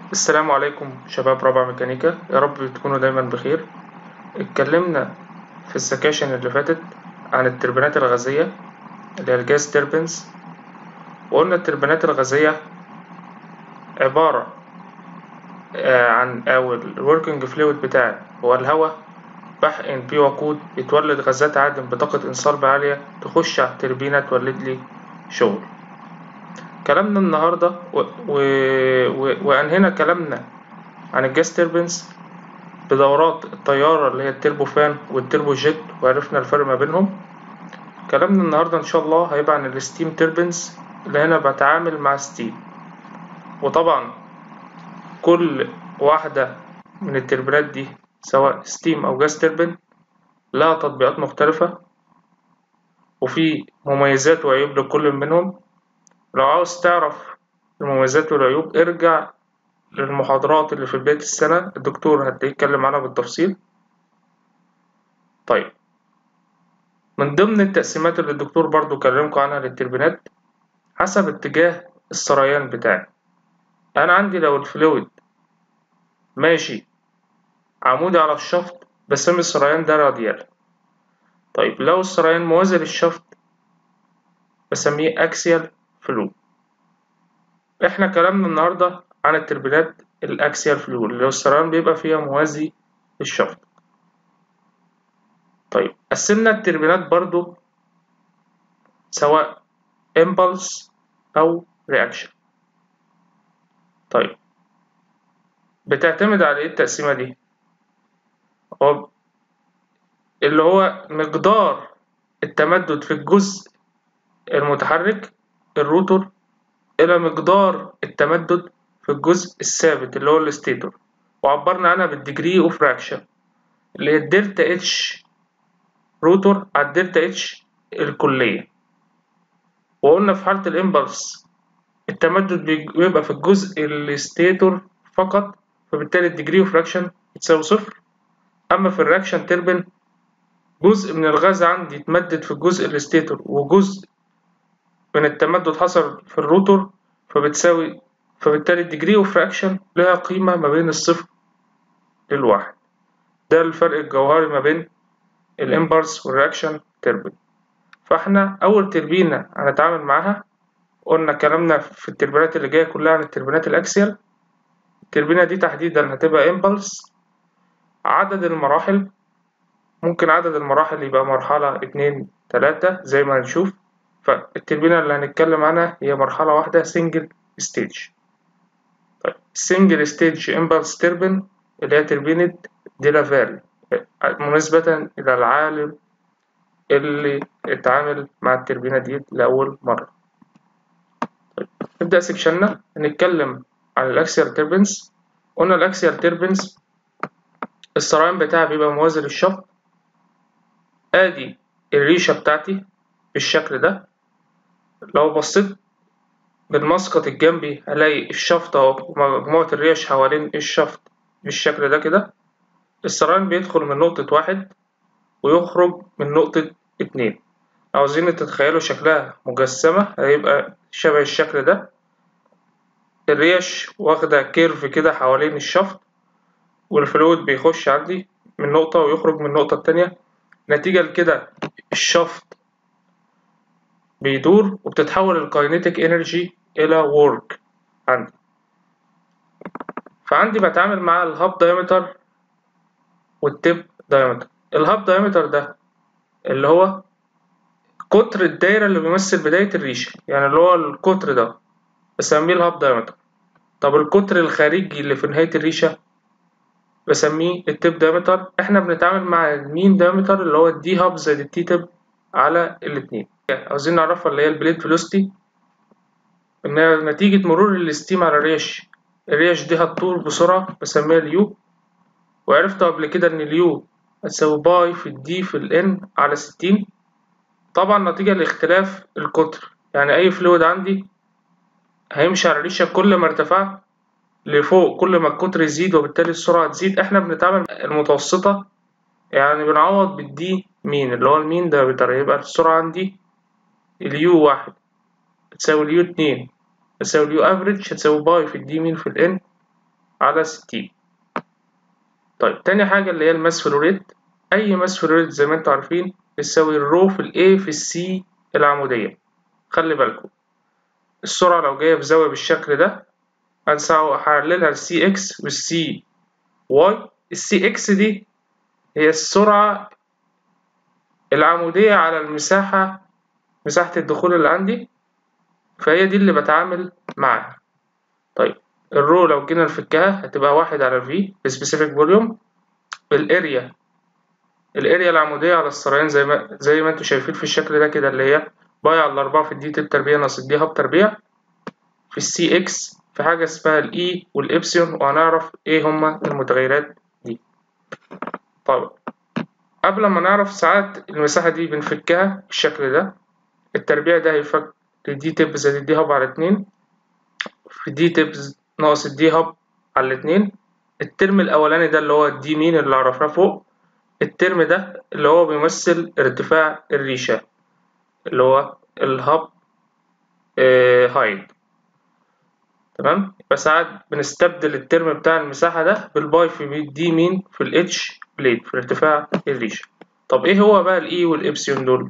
السلام عليكم شباب رابعة ميكانيكا، يا رب تكونوا دايما بخير. اتكلمنا في السكاشن اللي فاتت عن التربينات الغازية اللي هي الجاز تيربينز، وقلنا التربينات الغازية عبارة عن أو الوركينج فلويد بتاعي هو الهواء، بحقن فيه وقود يتولد غازات عادم بطاقة انصلب عالية تخش على التربينة تولد لي شغل. كلامنا النهاردة وأنهينا كلامنا عن الجاز تيربينز بدورات الطيارة اللي هي التربوفان والتربو جيت، وعرفنا الفرق ما بينهم. كلامنا النهاردة إن شاء الله هيبقى عن الستيم تيربينز اللي هنا بتعامل مع ستيم. وطبعا كل واحدة من التربينات دي سواء ستيم أو جاز تيربين لها تطبيقات مختلفة، وفي مميزات وعيوب لكل منهم. لو عاوز تعرف المميزات والعيوب ارجع للمحاضرات اللي في بداية السنة، الدكتور هتلاقيه يتكلم عنها بالتفصيل. طيب، من ضمن التقسيمات اللي الدكتور برضو كلمكم عنها للتربينات حسب اتجاه السريان بتاعي. أنا عندي لو الفلويد ماشي عمودي على الشفط بسمي السريان ده راديال. طيب لو السريان موازي للشفط بسميه أكسيال فلو. احنا كلامنا النهاردة عن التربينات الأكسيال فلو اللي هو السريان بيبقى فيها موازي للشفط. طيب قسمنا التربينات برضو سواء impulse أو reaction. طيب بتعتمد على ايه التقسيمة دي؟ هو اللي هو مقدار التمدد في الجزء المتحرك الروتور إلى مقدار التمدد في الجزء الثابت اللي هو الستيتور، وعبرنا عنها بالديجري اوف فراكشن اللي هي الدلتا اتش روتور على الدلتا اتش الكلية. وقلنا في حالة الإمبلس التمدد بيبقى في الجزء الستيتور فقط، فبالتالي الديجري اوف فراكشن بتساوي صفر. أما في الرياكشن تربين جزء من الغاز عندي يتمدد في الجزء الستيتور وجزء من التمدد حصل في الروتور، فبالتالي الديجري اوف فراكشن لها قيمة ما بين الصفر للواحد. ده الفرق الجوهري ما بين الامبلس والرياكشن تربين. فاحنا أول تربينة هنتعامل معاها قلنا كلامنا في التربينات اللي جاية كلها عن التربينات الأكسيال. التربينة دي تحديدا هتبقى امبلس. عدد المراحل ممكن عدد المراحل يبقى مرحلة 2 3 زي ما هنشوف. فالتربينة اللي هنتكلم عنها هي مرحلة واحدة سنجل ستيج. طيب السنجل ستيج امبلس تربين اللي هي تربينة ديلافال مناسبة إلى العالم اللي اتعامل مع التربينة دي لأول مرة. طيب نبدأ سكشننا نتكلم عن الأكسيال تربينز. قلنا الأكسيال تربينز السرعان بتاعها بيبقى موازي للشفط. آدي الريشة بتاعتي بالشكل ده. لو بصيت بالمسقط الجنبي هلاقي الشفط أهو مجموعة الريش حوالين الشفط بالشكل ده كده. السرعان بيدخل من نقطة واحد ويخرج من نقطة اتنين. عاوزين تتخيلوا شكلها مجسمة هيبقى شبه الشكل ده. الريش واخدة كيرف كده حوالين الشفط، والفلويد بيخش عندي من نقطة ويخرج من النقطة التانية. نتيجة لكده الشفط بيدور وبتتحول الكاينيتيك انرجي إلى وورك عندي. فعندي بتعامل مع الهاب دايمتر والتيب دايمتر. الهاب دايمتر ده اللي هو قطر الدايرة اللي بيمثل بداية الريشة، يعني اللي هو القطر ده بسميه الهاب دايمتر. طب القطر الخارجي اللي في نهاية الريشة بسميه التيب دايمتر. احنا بنتعامل مع المين دايمتر اللي هو الدي هاب زائد التي تيب على الاتنين. عاوزين نعرفها اللي هي البليد فيلوسيتي، ان نتيجة مرور الستيم على الريش دي هتطول بسرعة بسميها اليو. وعرفت قبل كده ان اليو هتساوي باي في الدي في الان على 60. طبعا نتيجة لاختلاف القطر، يعني اي فلويد عندي هيمشي على الريشة كل ما ارتفعت لفوق كل ما القطر يزيد وبالتالي السرعة تزيد. احنا بنتعامل المتوسطة، يعني بنعوض بالدي مين اللي هو المين ده يبقى السرعة عندي اليو واحد تساوي اليو اتنين تساوي اليو افريج هتساوي باي في الدي مين في الان على 60. طيب تاني حاجة اللي هي الماس فلو ريت. أي ماس فلو ريت زي ما انتوا عارفين بتساوي الرو في الA في السي العمودية. خلي بالكم السرعة لو جاية بزاوية بالشكل ده هحللها السي اكس والسي واي. السي اكس دي هي السرعة العمودية على المساحة، مساحة الدخول اللي عندي، فهي دي اللي بتعامل معاها. طيب الرو لو جينا نفكها هتبقى 1 على في سبيسيفيك فوليوم. الاريا العمودية على السريان زي ما انتوا شايفين في الشكل ده كده، اللي هي باي على 4 في الدي تب تربيع ناقص الدي هاب تربيع في السي اكس في حاجة اسمها الاي والابسيون، وهنعرف ايه هما المتغيرات دي. طيب قبل ما نعرف ساعات المساحة دي بنفكها بالشكل ده. التربيع ده هيفك الدي تب زائد الدي هاب على 2 في دي تب ناقص الدي هاب على 2. الترم الأولاني ده اللي هو الدي مين اللي عرفناه فوق، الترم ده اللي هو بيمثل ارتفاع الريشة اللي هو الهاب هايت. تمام، بس ساعات بنستبدل الترم بتاع المساحة ده بالباي في دي مين في الاتش بليد في ارتفاع الريشة. طب ايه هو بقى الاي والابسيون دول؟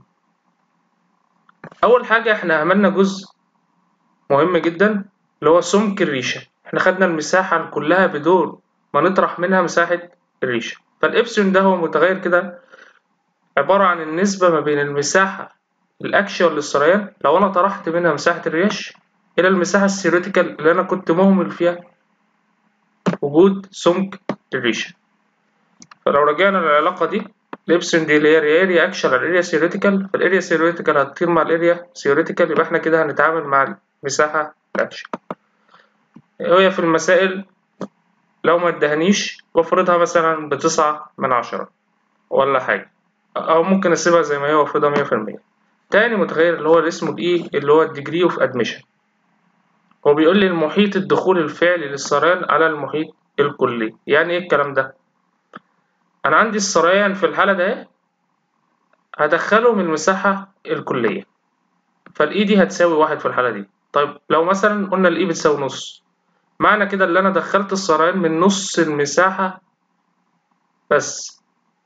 اول حاجة احنا عملنا جزء مهم جدا اللي هو سمك الريشة. احنا خدنا المساحة كلها بدون ما نطرح منها مساحة الريشة. فالإبسيون ده هو متغير كده عبارة عن النسبة ما بين المساحة الأكشوال للسريان لو أنا طرحت منها مساحة الريش إلى المساحة الثيوريتيكال اللي أنا كنت مهمل فيها وجود سمك الريشة. فلو رجعنا للعلاقة دي، الإبسيون دي اللي هي الاريا أكشوال على الاريا ثيوريتيكال، فالاريا ثيوريتيكال هتطير مع الاريا ثيوريتيكال، يبقى احنا كده هنتعامل مع المساحة الأكشوال. هي في المسائل لو ما ادهنيش بفرضها مثلا ب9 من 10 ولا حاجة، أو ممكن أسيبها زي ما هي وأفرضها 100%. تاني متغير اللي هو اللي اسمه الإي اللي هو الديجري أوف أدميشن. هو بيقول لي المحيط الدخول الفعلي للسريان على المحيط الكلي. يعني إيه الكلام ده؟ أنا عندي السريان في الحالة ده هدخله من المساحة الكلية، فالإي دي هتساوي 1 في الحالة دي. طيب لو مثلا قلنا الإي بتساوي نص، معنى كده اللي أنا دخلت السريان من نص المساحة بس،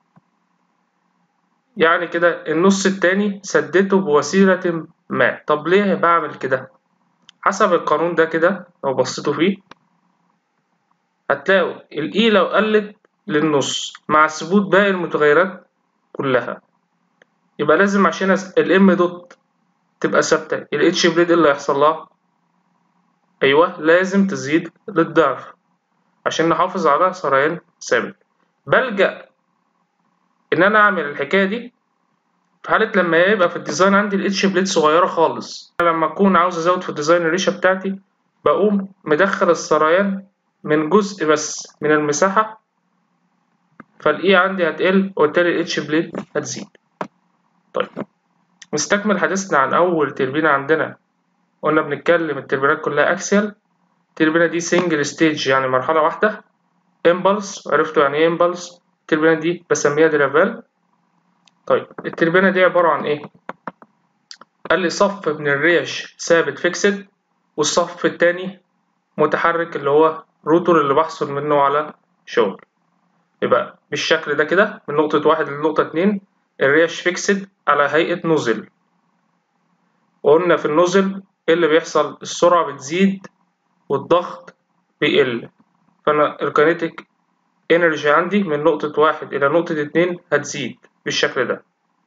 يعني كده النص التاني سدته بوسيلة ما. طب ليه بعمل كده؟ حسب القانون ده كده لو بصيتوا فيه هتلاقوا الإي لو قلت للنص مع ثبوت باقي المتغيرات كلها، يبقى لازم عشان الام دوت تبقى ثابتة الاتش بليد اللي هيحصل لها؟ أيوه لازم تزيد للضعف عشان نحافظ على سريان ثابت. بلجأ إن أنا أعمل الحكاية دي في حالة لما يبقى في الديزاين عندي الاتش بليد صغيرة خالص. لما أكون عاوز أزود في الديزاين الريشة بتاعتي بقوم مدخل السريان من جزء بس من المساحة، فالإي عندي هتقل وبالتالي الاتش بليد هتزيد. طيب نستكمل حديثنا عن أول تربينة عندنا. قلنا بنتكلم التربينات كلها أكسيال. التربينة دي سنجل ستيج يعني مرحلة واحدة. إمبلس، عرفتوا يعني إيه إمبلس؟ التربينة دي بسميها ديرافال. طيب التربينة دي عبارة عن إيه؟ قال لي صف من الريش ثابت فيكسد والصف التاني متحرك اللي هو روتور اللي بحصل منه على شغل. يبقى بالشكل ده كده من نقطة 1 لنقطة 2 الريش فيكسد على هيئة نوزل. وقلنا في النوزل ايه اللي بيحصل؟ السرعة بتزيد والضغط بيقل، فأنا الكينيتيك انرجي عندي من نقطة 1 إلى نقطة 2 هتزيد بالشكل ده.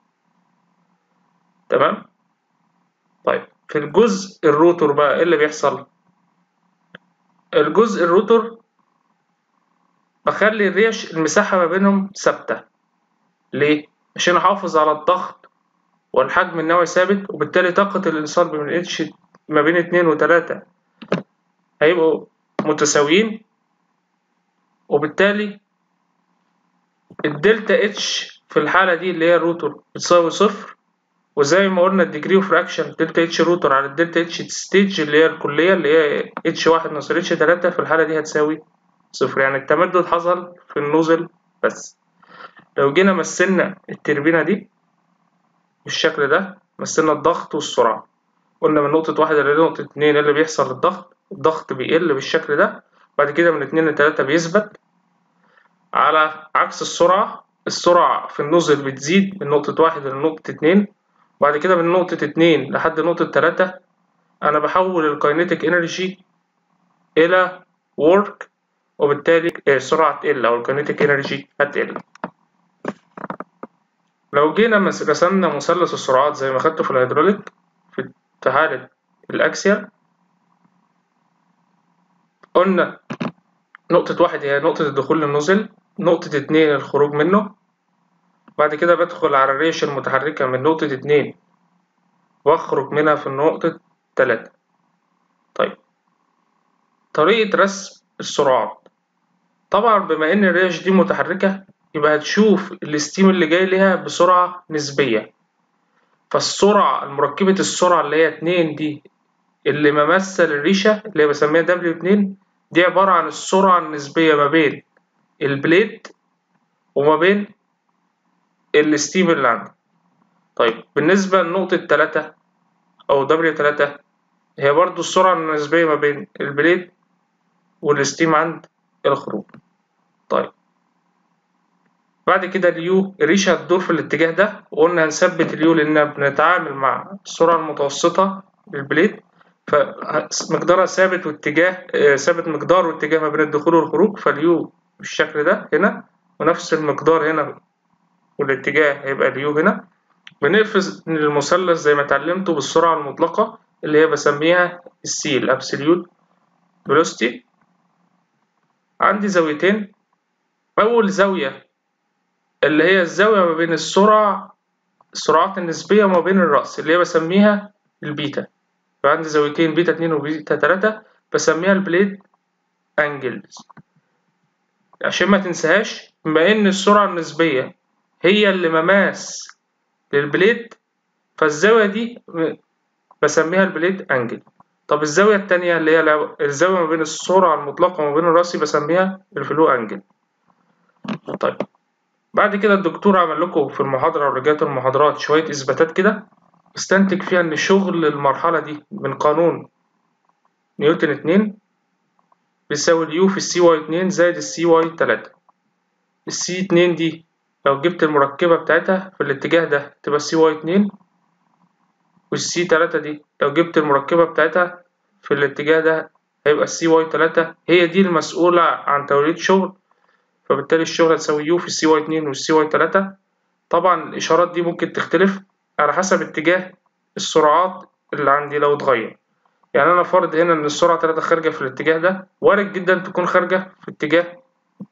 تمام؟ طيب في الجزء الروتور بقى ايه اللي بيحصل؟ الجزء الروتور بخلي الريش المساحة ما بينهم ثابتة. ليه؟ عشان أحافظ على الضغط والحجم النوعي ثابت، وبالتالي طاقة الإنصال بين اتش ما بين 2 و3 هيبقوا متساويين، وبالتالي الدلتا اتش في الحالة دي اللي هي الروتور بتساوي 0. وزي ما قلنا الديجري اوف فراكشن دلتا اتش روتور على الدلتا اتش ستيج اللي هي الكلية اللي هي اتش 1 ناقص اتش 3 في الحالة دي هتساوي 0. يعني التمدد حصل في النوزل بس. لو جينا مثلنا التربينة دي بالشكل ده، مثلنا الضغط والسرعة. قلنا من نقطة 1 إلى نقطة 2 اللي بيحصل الضغط بيقل بالشكل ده، بعد كده من 2 ل 3 بيثبت، على عكس السرعة في النزل بتزيد من نقطة 1 لنقطة 2، وبعد كده من نقطة 2 لحد نقطة 3 أنا بحول الكاينيتيك انرجي إلى work، وبالتالي السرعة هتقل أو الكاينيتيك انرجي هتقل. لو جينا رسمنا مثلث السرعات زي ما خدته في الهيدروليك في حالة الأكسيال، قلنا نقطة 1 هي نقطة الدخول للنزل، نقطة 2 الخروج منه، بعد كده بدخل على الريش المتحركة من نقطة 2 واخرج منها في نقطة 3. طيب طريقة رسم السرعات، طبعا بما ان الريش دي متحركة يبقى هتشوف الستيم اللي جاي ليها بسرعة نسبية، فالسرعة المركبة السرعة اللي هي 2 دي اللي ممثل الريشة اللي هي بسميها W2 دي عبارة عن السرعة النسبية ما بين البليد وما بين الستيم اللي عندي. طيب بالنسبة لنقطة 3 أو W3 هي برضو السرعة النسبية ما بين البليد والستيم عند الخروج. طيب بعد كده اليو، الريشة هتدور في الاتجاه ده، وقلنا هنثبت اليو لأننا بنتعامل مع السرعة المتوسطة للبليد، فمقدارها ثابت واتجاه ثابت مقدار واتجاه ما بين الدخول والخروج، فاليو بالشكل ده هنا، ونفس المقدار هنا والاتجاه هيبقى اليو هنا. بنقفز المثلث زي ما اتعلمته بالسرعة المطلقة اللي هي بسميها السي الابسوليوت فيلوسيتي. عندي زاويتين، أول زاوية اللي هي الزاوية ما بين السرعات النسبية وما بين الرأس اللي هي بسميها البيتا، فعندي زاويتين بيتا 2 وبيتا 3 بسميها البليد انجلز عشان ما تنساهاش، بما ان السرعة النسبية هي اللي مماس للبليد فالزاوية دي بسميها البليد انجل. طب الزاوية التانية اللي هي الزاوية ما بين السرعة المطلقة وما بين الرأسي بسميها الفلو انجل. طيب بعد كده الدكتور عمل لكم في المحاضرة ورجعت المحاضرات شوية إثباتات كده استنتج فيها إن شغل المرحلة دي من قانون نيوتن 2 بيساوي اليو في السي واي 2 زائد السي واي 3. السي 2 دي لو جبت المركبة بتاعتها في الاتجاه ده تبقى السي واي 2، والسي 3 دي لو جبت المركبة بتاعتها في الاتجاه ده هيبقى السي واي 3، هي دي المسؤولة عن توليد شغل، فبالتالي الشغل هتساوي يو في السي واي 2 والسي واي 3. طبعا الإشارات دي ممكن تختلف على حسب اتجاه السرعات اللي عندي لو اتغير. يعني أنا فرض هنا إن السرعة 3 خارجة في الاتجاه ده، وارد جدا تكون خارجة في اتجاه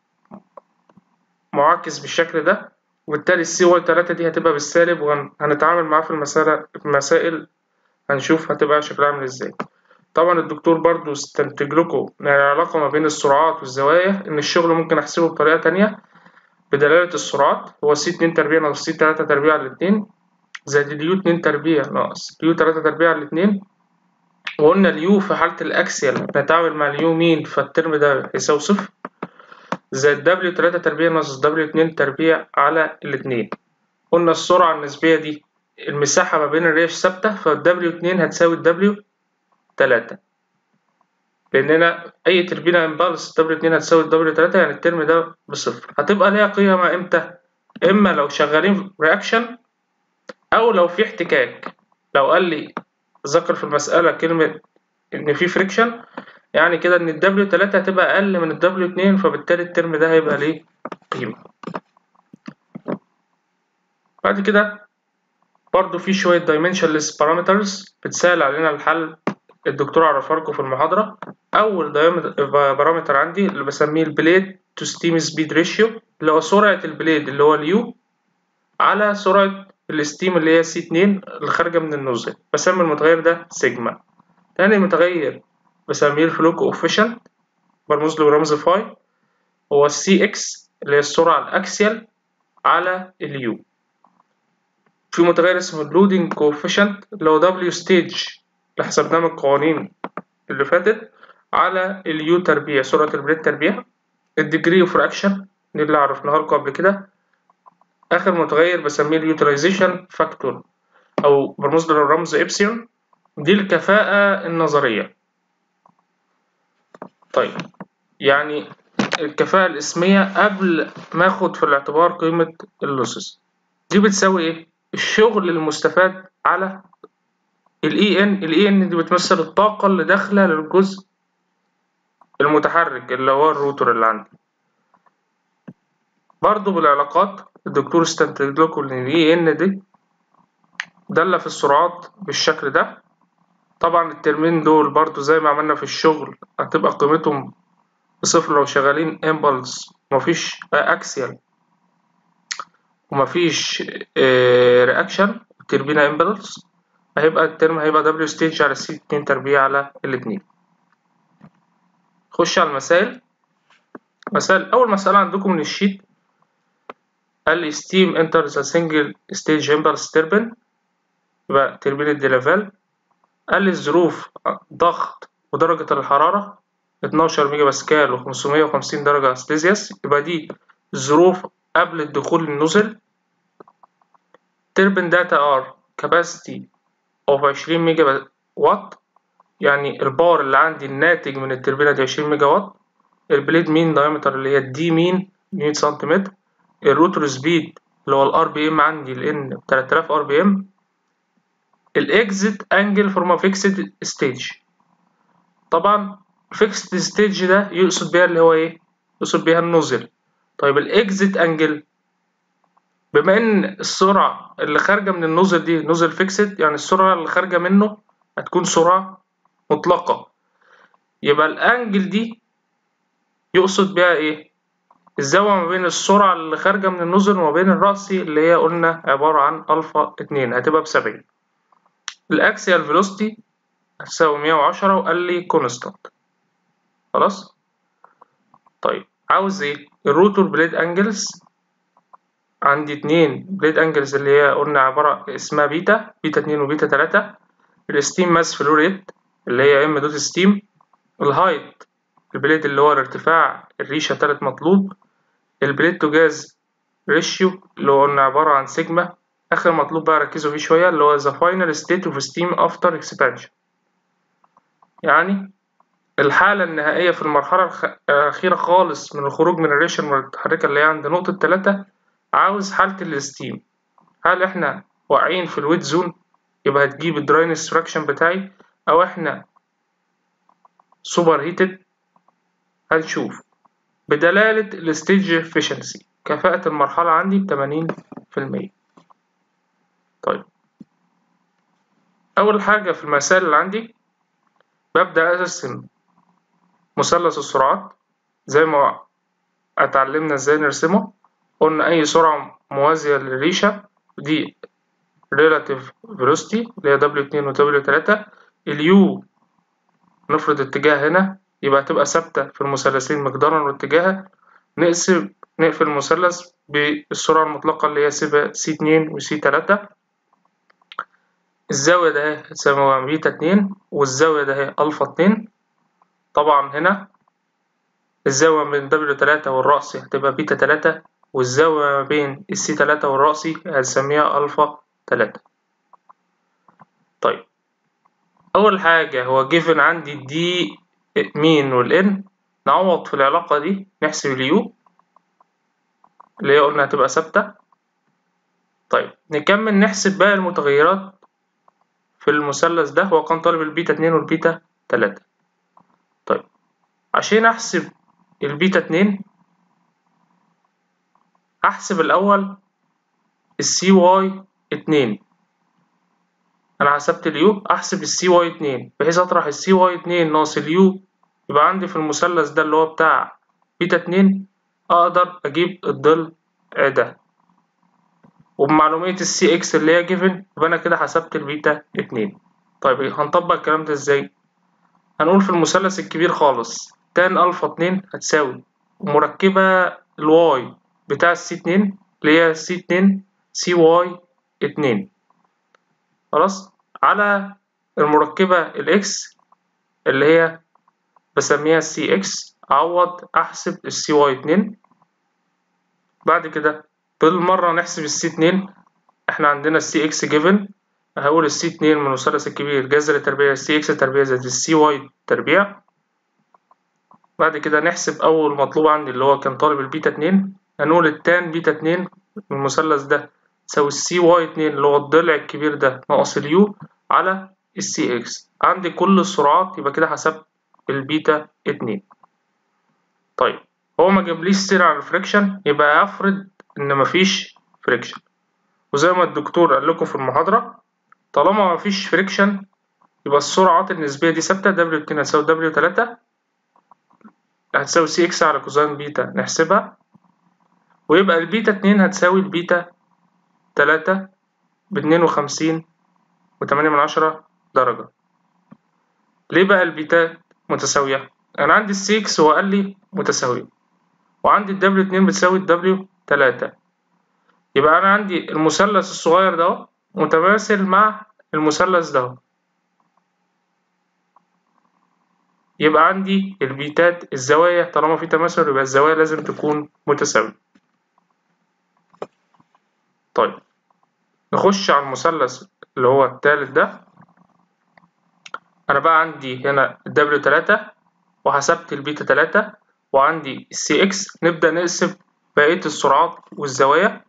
معاكس بالشكل ده، وبالتالي السي واي 3 دي هتبقى بالسالب، وهنتعامل معاه في المسائل هنشوف هتبقى شكلها عامل ازاي. طبعا الدكتور برضو استنتج لكم ان العلاقة ما بين السرعات والزوايا ان الشغل ممكن احسبه بطريقة تانية بدلالة السرعات، هو سي 2 تربيع ناقص سي 3 تربيع على 2 زائد اليو 2 تربيع ناقص اليو 3 تربيع على 2. وقلنا اليو في حالة الأكسيال نتعامل مع اليو مين، فالترم ده يساوي صفر، زائد دبليو 3 تربيع ناقص دبليو 2 تربيع على الاتنين. قلنا السرعة النسبية دي المساحة ما بين الريش ثابتة، فالدبليو 2 هتساوي الدبليو 3، لأننا أي تربينة امبالس دبليو 2 هتساوي الدبليو 3 يعني الترم ده بصفر. هتبقى ليها قيمة إمتى؟ إما لو شغالين رياكشن أو لو في احتكاك. لو قال لي ذكر في المسألة كلمة إن في فريكشن يعني كده إن الدبليو 3 هتبقى أقل من الدبليو 2، فبالتالي الترم ده هيبقى ليه قيمة. بعد كده برضو في شوية dimensionless parameters بتسهل علينا الحل، الدكتور عرفها لكم في المحاضرة. أول بارامتر عندي اللي بسميه البليد تو ستيم سبيد ريشيو اللي هو سرعة البليد اللي هو اليو على سرعة الستيم اللي هي سي 2 اللي خارجة من النزل، بسمي المتغير ده سيجما. تاني متغير بسميه الفلو كوفيشنت برمز له برمز فاي، هو السي اكس اللي هي السرعة الأكسيال على اليو. في متغير اسمه اللودنج كوفيشنت اللي هو دبليو ستيج اللي حسبناه من القوانين اللي فاتت على اليو تربيع سرعة البليد تربيع. الديجري اوف رياكشن دي اللي عرفناها لكم قبل كده. آخر متغير بسميه اليوتيلايزيشن فاكتور أو برمز له الرمز إبسيون، دي الكفاءة النظرية. طيب يعني الكفاءة الاسمية قبل ما اخد في الاعتبار قيمة اللوسز. دي بتساوي ايه؟ الشغل المستفاد على الاي ان دي بتمثل الطاقة اللي داخلة للجزء المتحرك اللي هو الروتور اللي عندي. برضو بالعلاقات الدكتور استنتج لكم ان الاي ان دي دالة في السرعات بالشكل ده. طبعا الترمين دول برضو زي ما عملنا في الشغل هتبقى قيمتهم بصفر لو شغالين امبلس ومفيش اكسيال ومفيش رياكشن تربينة امبلس، هيبقى الترم هيبقى دبليو ستيج على سي 2 تربيع على الاتنين. خش على المسائل. أول مسألة عندكم من الشيت قال لي steam enters a single stage impulse turbine، يبقى تربينة ديلافال. قال لي الظروف ضغط ودرجة الحرارة 12 ميجا باسكال و550 درجة سليزيوس، يبقى دي الظروف قبل الدخول النزل. turbine data are capacity of 20 ميجا وات، يعني الباور اللي عندي الناتج من التربينة دي 20 ميجا وات. البليد مين دايمتر اللي هي الدي مين 100 سنتيمتر. الروتور سبيد اللي هو الار بي ام عندي الان 3000 ار بي ام. الاكزيت انجل فروم فيكسد ستيج. طبعا فيكسد ستيج ده يقصد بيها اللي هو ايه؟ يقصد بيها النزل. طيب الاكزيت انجل، بما ان السرعه اللي خارجه من النزل دي نزل فيكسد، يعني السرعه اللي خارجه منه هتكون سرعه مطلقه، يبقى الانجل دي يقصد بيها ايه؟ الزاوية ما بين السرعة اللي خارجة من النزل وما بين الرأسي اللي هي قلنا عبارة عن ألفا 2 هتبقى ب70. الأكسيال فيلوسيتي هتساوي 110 وقال لي كونستانت. خلاص؟ طيب عاوز ايه؟ الروتور بليد انجلز. عندي 2 بليد انجلز اللي هي قلنا عبارة اسمها بيتا 2 وبيتا 3. الستيم ماس فلو ريت اللي هي ام دوت ستيم. الهايت البليد اللي هو الارتفاع الريشة تالت مطلوب. البليد تو جاز ريشيو اللي هو قلنا عبارة عن سيجما. آخر مطلوب بقى ركزوا فيه شوية اللي هو the final state of steam after expansion، يعني الحالة النهائية في المرحلة الأخيرة خالص من الخروج من الريشة المتحركة اللي هي عند نقطة 3. عاوز حالة الستيم، هل احنا واقعين في الويت زون يبقى هتجيب الدراينس فراكشن بتاعي، أو احنا سوبر هيتد. هنشوف بدلالة الستيج افشنسي كفاءة المرحلة عندي ب80%. طيب أول حاجة في المسائل اللي عندي ببدأ أرسم مثلث السرعات زي ما اتعلمنا ازاي نرسمه. قلنا أي سرعة موازية للريشة دي relative velocity اللي هي W2 و W3. اليو نفرض اتجاه هنا يبقى تبقى ثابتة في المثلثين مقدارا واتجاها. نقفل المثلث بالسرعة المطلقة اللي هي C2 و C3. الزاوية ده هتساوي بيتا 2 والزاوية ده ألفا 2. طبعا هنا الزاوية بين W3 والرأسي هتبقى بيتا 3، والزاوية ما بين السي 3 والرأسي هنسميها ألفا 3. طيب أول حاجة هو جيفن عندي الدي مين والإن، نعوض في العلاقة دي نحسب اليو اللي هي قلنا هتبقى ثابتة. طيب نكمل نحسب باقي المتغيرات في المثلث ده. هو كان طالب البيتا 2 والبيتا 3. طيب عشان أحسب البيتا 2 هحسب الأول السي واي 2. أنا حسبت اليو، أحسب السي واي 2 بحيث أطرح السي واي 2 ناقص اليو يبقى عندي في المثلث ده اللي هو بتاع بيتا 2 أقدر أجيب الضلع ده. وبمعلومية السي إكس اللي هي جيفن يبقى أنا كده حسبت البيتا 2. طيب هنطبق الكلام ده إزاي؟ هنقول في المثلث الكبير خالص تان ألفا 2 هتساوي مركبة الواي بتاع السي 2 اللي هي سي 2 سي واي 2 خلاص على المركبة الإكس اللي هي بسميها السي إكس. أعوض أحسب السي واي 2. بعد كده بالمرة نحسب السي 2. إحنا عندنا السي إكس جيفن، هقول السي 2 من المثلث الكبير جذر تربيع السي إكس تربيع زائد السي واي تربيع. بعد كده نحسب أول مطلوب عندي اللي هو كان طالب البيتا 2. هنقول التان بيتا 2 من المثلث ده تساوي السي واي 2 اللي هو الضلع الكبير ده ناقص اليو على السي اكس. عندي كل السرعات، يبقى كده حسبت البيتا 2. طيب هو ما جابليش سير على الفريكشن، يبقى افرض ان مفيش فريكشن. وزي ما الدكتور قال لكم في المحاضرة، طالما مفيش فريكشن يبقى السرعات النسبية دي ثابتة. دبليو 2 هتساوي دبليو 3 هتساوي سي اكس على كوزين بيتا نحسبها، ويبقى البيتا 2 هتساوي البيتا 3 ب52.8 درجة. ليه بقى البيتات متساوية؟ أنا عندي السي اكس هو قال لي متساوية، وعندي الدبليو 2 بتساوي الدبليو 3، يبقى أنا عندي المثلث الصغير ده متماثل مع المثلث ده، يبقى عندي البيتات الزوايا طالما في تماثل يبقى الزوايا لازم تكون متساوية. طيب نخش على المثلث اللي هو التالت ده. أنا بقى عندي هنا الدبليو 3 وحسبت البيتا 3 وعندي السي اكس. نبدأ نقسم بقية السرعات والزوايا.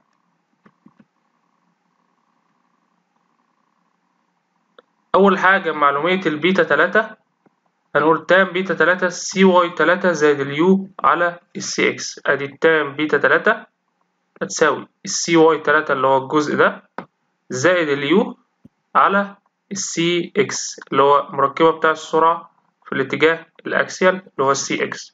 أول حاجة معلومية البيتا 3 هنقول تان بيتا 3 سي واي 3 زائد اليو على السي اكس. أدي التان بيتا 3 هتساوي السي واي 3 اللي هو الجزء ده زائد اليو على السي اكس اللي هو مركبة بتاع السرعة في الاتجاه الأكسيال اللي هو السي اكس.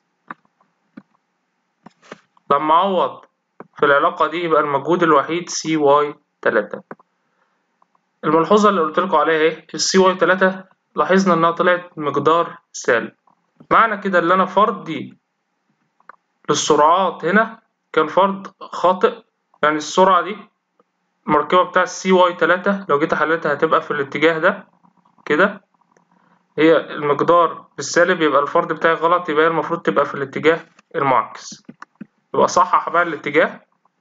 لما أعوض في العلاقة دي يبقى المجهود الوحيد سي واي 3. الملحوظة اللي قلت لكم عليها ايه؟ السي واي 3 لاحظنا انها طلعت مقدار سالب، معنى كده ان انا فرضي للسرعات هنا كان فرض خاطئ. يعني السرعة دي المركبة بتاع السي واي 3 لو جيت حلتها هتبقى في الاتجاه ده كده، هي المقدار بالسالب، يبقى الفرض بتاعي غلط، يبقى المفروض تبقى في الاتجاه المعكس. يبقى صحح بقى الاتجاه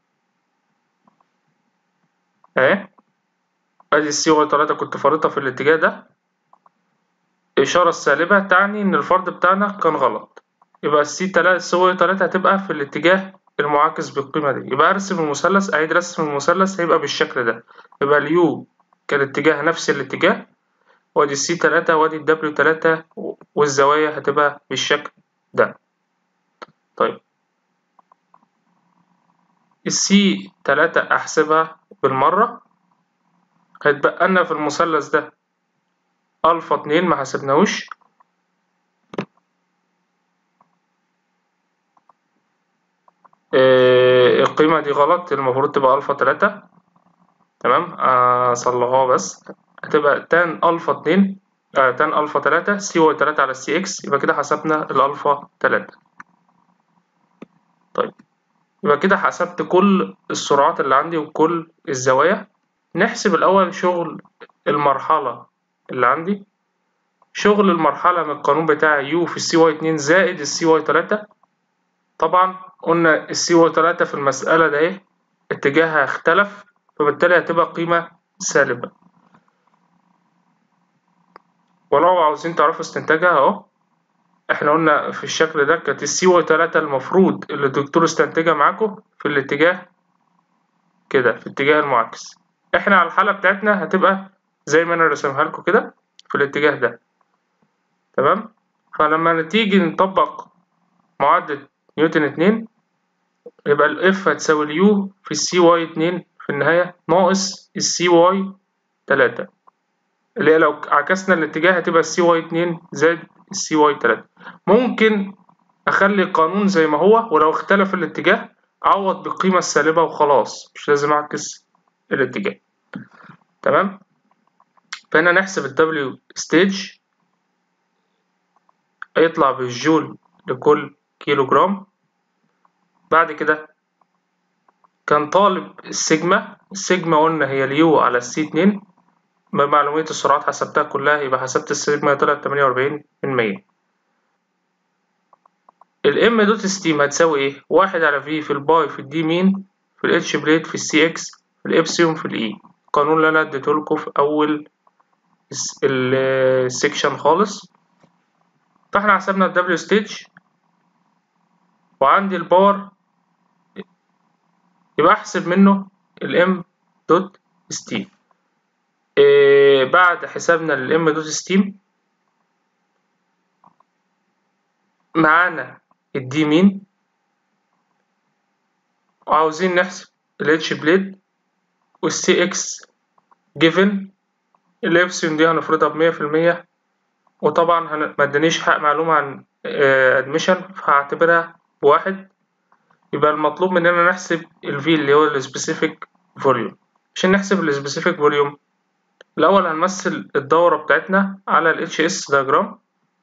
اهي. ادي السي واي 3 كنت فارضها في الاتجاه ده، الإشارة السالبة تعني إن الفرض بتاعنا كان غلط، يبقى السي 3 سي 3 هتبقى في الاتجاه المعاكس بالقيمة دي. يبقى أرسم المثلث، أعيد رسم المثلث هيبقى بالشكل ده. يبقى اليو كان اتجاه نفس الاتجاه، وادي السي 3 وادي الدبليو 3 والزوايا هتبقى بالشكل ده. طيب السي 3 أحسبها بالمرة، هيتبقى لنا في المثلث ده ألفا 2 ما حسبناهوش، القيمة دي غلط، المفروض تبقى ألفا 3. تمام، أصلحوها بس، هتبقى تان ألفا 2 تان ألفا 3 سي واي 3 على السي إكس. يبقى كده حسبنا الألفا 3. طيب يبقى كده حسبت كل السرعات اللي عندي وكل الزوايا. نحسب الأول شغل المرحلة اللي عندي. شغل المرحلة من القانون بتاع يو في السي واي 2 زائد السي واي 3. طبعا قلنا السي واي 3 في المسألة ده ايه اتجاهها اختلف، فبالتالي هتبقى قيمة سالبة. ولو عاوزين تعرفوا استنتاجها اهو، احنا قلنا في الشكل ده كانت السي واي 3 المفروض اللي الدكتور استنتجها معاكم في الاتجاه كده في الاتجاه المعاكس. احنا على الحالة بتاعتنا هتبقى زي ما انا رسمها لكم كده في الاتجاه ده. تمام، فلما تيجي نطبق معادلة نيوتن 2 يبقى الاف هتساوي اليو في السي واي 2 في النهاية ناقص السي واي 3، اللي هي لو عكسنا الاتجاه هتبقى السي واي 2 زائد السي واي 3. ممكن اخلي القانون زي ما هو، ولو اختلف الاتجاه اعوض بالقيمة السالبة وخلاص، مش لازم اعكس الاتجاه. تمام، فهنا نحسب الدبليو ستيج هيطلع بالجول لكل كيلو جرام. بعد كده كان طالب السيجما قلنا هي اليو على السي 2. بمعلومية السرعات حسبتها كلها، يبقى حسبت السيجما طلعت 48%. الام دوت ستيم هتساوي ايه؟ 1 على في في الباي في الدي مين في الاتش بليت في السي اكس في الابسيوم في الاي. القانون اللي انا اديتهولكوا في اول السكشن خالص. فاحنا حسبنا الدبليو ستيج وعندي الباور يبقى احسب منه الام دوت ستيم. بعد حسابنا للام دوت ستيم معانا الدي مين، وعاوزين نحسب الاتش بليد والسي اكس جيفن. الابسيون دي هنفرضها ب100%، وطبعا ما ادانيش حق معلومة عن ادميشن، فهعتبرها بواحد. يبقى المطلوب مننا نحسب الفي اللي هو السبيسيفيك فوليوم. عشان نحسب السبيسيفيك فوليوم الأول هنمثل الدورة بتاعتنا على ال HS diagram.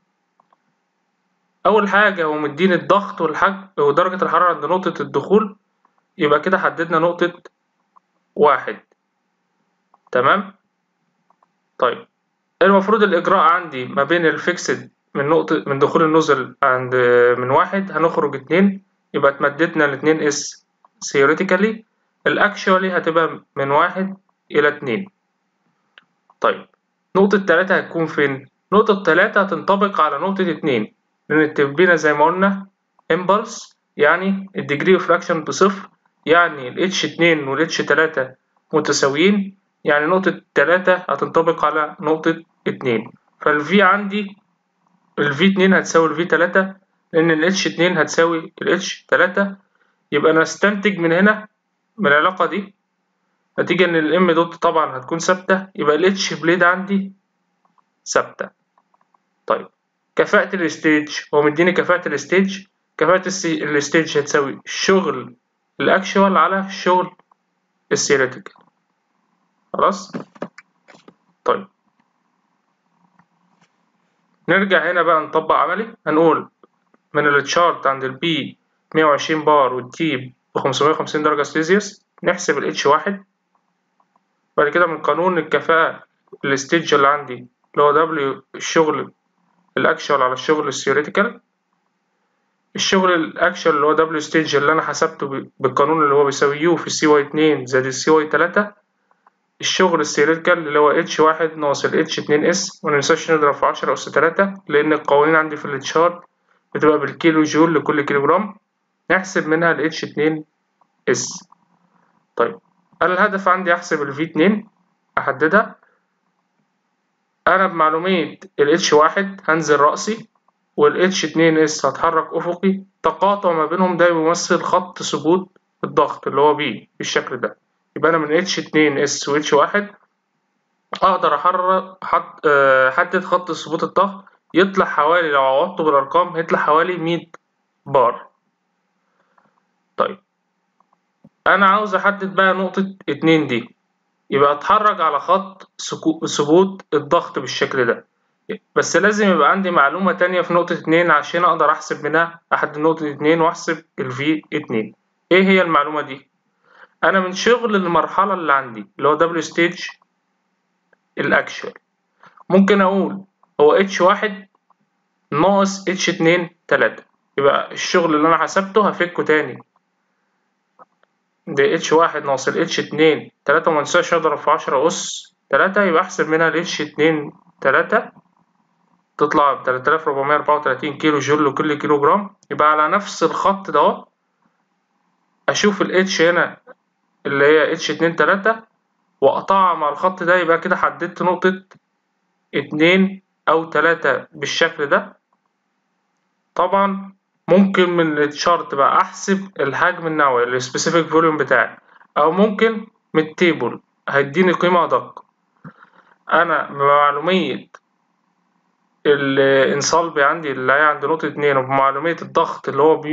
أول حاجة هو مديني الضغط والحجم ودرجة الحرارة عند نقطة الدخول، يبقى كده حددنا نقطة 1. تمام. طيب المفروض الإجراء عندي ما بين الفيكسد من دخول النزل عند من 1 هنخرج 2، يبقى اتمددنا ل2 S theoretically. الأكشوالي هتبقى من 1 إلى 2. طيب نقطة 3 هتكون فين؟ نقطة 3 هتنطبق على نقطة 2، لأن التربينة زي ما قلنا impulse، يعني الديجري اوف فراكشن بصفر، يعني ال H2 وال H3 متساويين، يعني نقطة 3 هتنطبق على نقطة 2. فال V عندي ال V2 هتساوي ال V3، لأن ال H2 هتساوي ال H3. يبقى أنا استنتج من هنا من العلاقة دي نتيجة إن ال M دوت طبعا هتكون ثابتة، يبقى ال H بليد عندي ثابتة. طيب كفاءة الستيج، هو مديني كفاءة الستيج. كفاءة الستيج هتساوي الشغل الأكشوال على الشغل الثيوريتيكال. خلاص. طيب نرجع هنا بقى نطبق عملي. هنقول من التشارت عند البي 120 بار والتي ب 550 درجة سليزيوس نحسب ال H1. بعد كده من قانون الكفاءة الستيج اللي عندي اللي هو W الشغل الأكشوال على الشغل الثيوريتيكال. الشغل الأكشوال اللي هو W ستيج اللي أنا حسبته بالقانون اللي هو بيساوي U في CY2 زائد CY3. الشغل الثيوريتيكال اللي هو H1 ناقص ال H2S، مننساش نضرب في 10 أس 3 لأن القوانين عندي في التشارت بتبقى بالكيلو جول لكل كيلو جرام، نحسب منها ال H2S. طيب أنا الهدف عندي أحسب ال V2 أحددها. أنا بمعلومية ال H1 هنزل رأسي وال H2S هتحرك أفقي، تقاطع ما بينهم ده بيمثل خط ثبوت الضغط اللي هو B بالشكل ده. يبقى أنا من H2S و H1 أقدر أحدد خط ثبوت الضغط يطلع حوالي، لو عوضته بالأرقام هيطلع حوالي 100 بار. طيب أنا عاوز أحدد بقى نقطة 2 دي، يبقى أتحرك على خط ثبوت الضغط بالشكل ده. بس لازم يبقى عندي معلومة تانية في نقطة 2 عشان أقدر أحسب منها أحدد نقطة 2 وأحسب ال V2. إيه هي المعلومة دي؟ أنا من شغل المرحلة اللي عندي اللي هو W ستيج الأكشوال ممكن أقول هو H1 ناقص H2 3. يبقى الشغل اللي أنا حسبته هفكه تاني، ده H1 ناقص ال H2 3، ومنساش أضرب في 10 أس 3، يبقى أحسب منها ال H2 3 تطلع ب 3434 كيلو جول لكل كيلو جرام. يبقى على نفس الخط ده أشوف ال H هنا اللي هي H2 3 وأقطعها مع الخط ده، يبقى كده حددت نقطة 2 أو 3 بالشكل ده. طبعا ممكن من الشارت بقى أحسب الحجم النوعي السبيسيفيك فوليوم بتاعي، أو ممكن من التيبل هيديني قيمة أدق. أنا بمعلومية الانصالبي عندي اللي هي عند نقطة 2 وبمعلومية الضغط اللي هو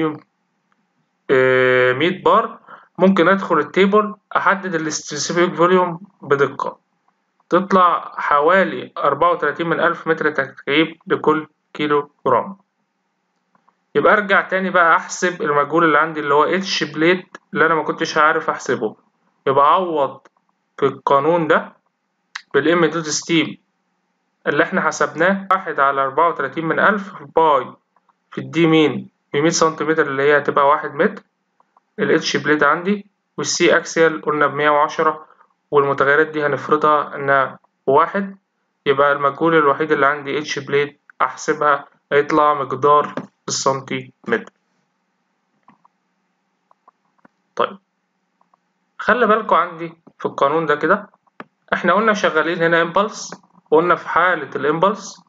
100 بار ممكن أدخل التيبل أحدد السبيسيفيك فوليوم بدقة، تطلع حوالي 34 من 1000 متر تكعيب لكل كيلو جرام. يبقى أرجع تاني بقى أحسب المجهول اللي عندي اللي هو اتش بليت اللي أنا مكنتش عارف أحسبه. يبقى أعوض في القانون ده بالإم دوت ستيم اللي إحنا حسبناه 1 على 34 من 1000 باي في الدي مين ب100 سنتيمتر اللي هي هتبقى 1 متر. الاتش بليد عندي والسي اكسيال قلنا ب110، والمتغيرات دي هنفرضها انها 1. يبقى المجهول الوحيد اللي عندي اتش بليد احسبها هيطلع مقدار بالسنتيمتر. طيب خلي بالكوا عندي في القانون ده كده، احنا قلنا شغالين هنا امبلس، وقلنا في حالة الامبلس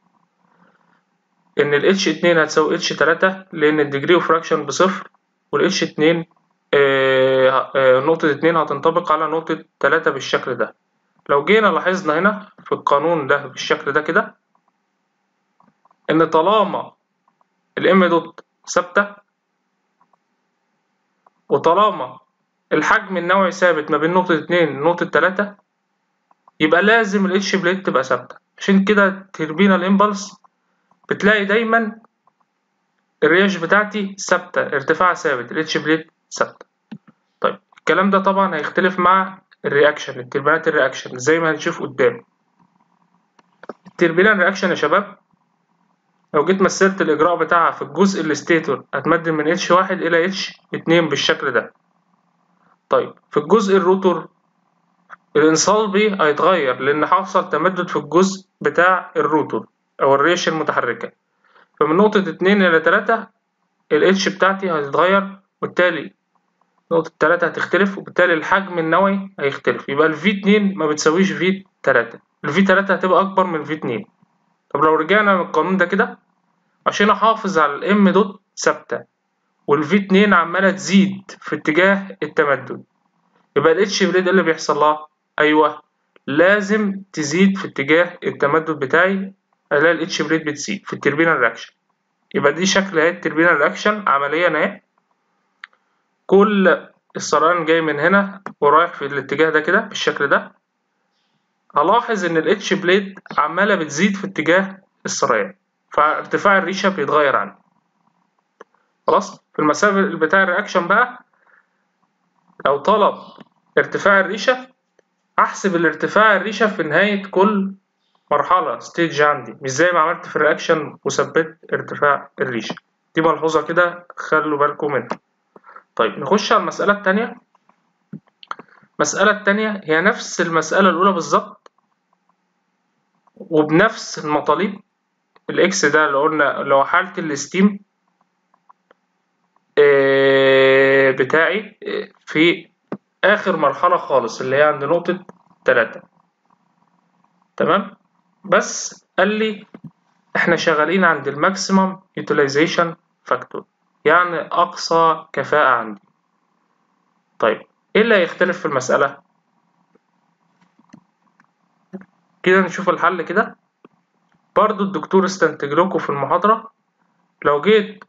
ان ال H2 هتساوي H3 لان الديجري اوف فراكشن بصفر، وال H2 نقطة 2 هتنطبق على نقطة 3 بالشكل ده. لو جينا لاحظنا هنا في القانون ده بالشكل ده كده، ان طالما الام دوت ثابتة وطالما الحجم النوعي ثابت ما بين نقطة 2 ونقطة 3، يبقى لازم الاتش بليت تبقى ثابتة. عشان كده تربينا الامبلس بتلاقي دايما الرياش بتاعتي ثابتة، ارتفاعها ثابت، الاتش بليت ثابتة. طيب الكلام ده طبعا هيختلف مع الرياكشن، التربينات الرياكشن زي ما هنشوف قدام. التربينات رياكشن يا شباب لو جيت مثلت الإجراء بتاعها في الجزء الستيتور هتمد من H1 إلى H2 بالشكل ده. طيب في الجزء الروتور الانصالبي هيتغير لأن حصل تمدد في الجزء بتاع الروتور أو الريش المتحركة، فمن نقطة 2 إلى 3 ال H بتاعتي هتتغير، وبالتالي نقطة 3 هتختلف، وبالتالي الحجم النوعي هيختلف. يبقى ال V2 ما بتساويش V3، ال V3 هتبقى أكبر من V2. طب لو رجعنا من القانون ده كده عشان أحافظ على الام دوت ثابتة وال V2 عمالة تزيد في اتجاه التمدد، يبقى ال H بليد اللي بيحصل لها؟ أيوه لازم تزيد في اتجاه التمدد بتاعي، ألاقي ال H بليد بتزيد في التربينال رياكشن. يبقى دي شكل اهي التربينال رياكشن عمليا اهي، كل السريان جاي من هنا ورايح في الاتجاه ده كده بالشكل ده. هلاحظ ان الاتش بليد عماله بتزيد في اتجاه السريان، فارتفاع الريشه بيتغير عندي. خلاص في المسافه بتاع الرياكشن بقى لو طلب ارتفاع الريشه، احسب الارتفاع الريشه في نهايه كل مرحله ستيج عندي، مش زي ما عملت في الرياكشن وثبت ارتفاع الريشه. دي ملحوظه كده خلوا بالكم منها. طيب نخش على المساله الثانيه. المسألة التانية هي نفس المسألة الأولى بالظبط وبنفس المطالب. الإكس ده اللي قلنا لو حالة الستيم بتاعي في آخر مرحلة خالص اللي هي عند نقطة 3. تمام، بس قال لي إحنا شغالين عند الماكسيمم يوتيلايزيشن فاكتور، يعني أقصى كفاءة عندي. طيب إيه اللي هيختلف في المسألة؟ كده نشوف الحل كده. برضو الدكتور استنتج لكم في المحاضرة لو جيت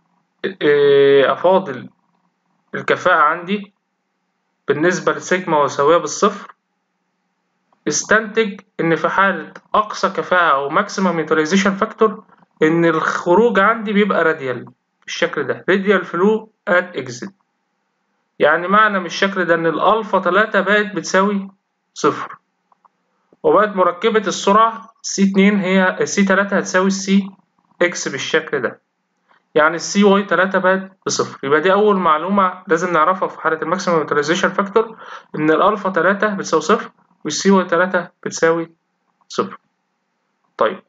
أفاضل الكفاءة عندي بالنسبة لسيجما وساوية بالصفر، استنتج إن في حالة أقصى كفاءة أو ماكسيمم يوتيلايزيشن فاكتور إن الخروج عندي بيبقى راديال بالشكل ده، راديال فلو ات إكزيت. يعني معنى من الشكل ده إن الألفا 3 بقت بتساوي صفر، وبقت مركبة السرعة C2 هي C3 هتساوي C إكس بالشكل ده، يعني السي واي 3 بقت بصفر. يبقى دي أول معلومة لازم نعرفها في حالة الماكسيمم يوتيلايزيشن فاكتور، إن الألفا 3 بتساوي صفر والسي واي 3 بتساوي صفر. طيب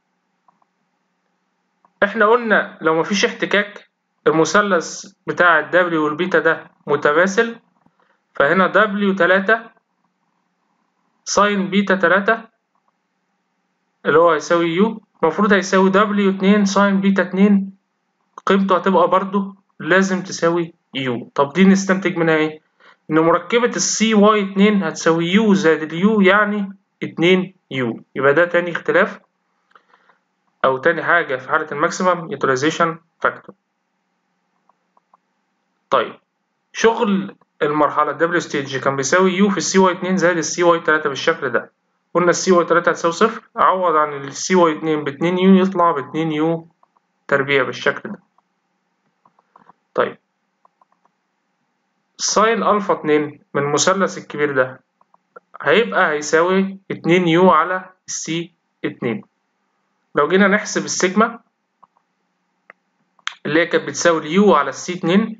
إحنا قلنا لو مفيش احتكاك المثلث بتاع الدبليو والبيتا ده متماثل، فهنا دبليو 3 ساين بيتا 3 اللي هو هيساوي يو المفروض هيساوي دبليو 2 ساين بيتا 2، قيمته هتبقى برضو لازم تساوي يو. طب دي نستنتج منها ايه؟ ان مركبة السي واي 2 هتساوي يو زائد اليو يعني 2 يو. يبقى ده تاني اختلاف او تاني حاجة في حالة الماكسيمم يوتيلايزيشن فاكتور. طيب شغل المرحلة دبليو ستيج كان بيساوي يو في السي واي 2 زائد السي واي 3 بالشكل ده. قلنا السي واي 3 هتساوي صفر، اعوض عن السي واي 2 ب 2 يو يطلع ب 2 يو تربيع بالشكل ده. طيب ساين ألفا 2 من المثلث الكبير ده هيساوي 2 يو على السي 2. لو جينا نحسب السيجما اللي هي كانت بتساوي اليو على السي 2،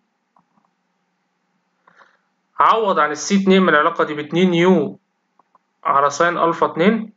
عوض عن السي 2 من العلاقة دي ب 2 يو على ساين ألفا 2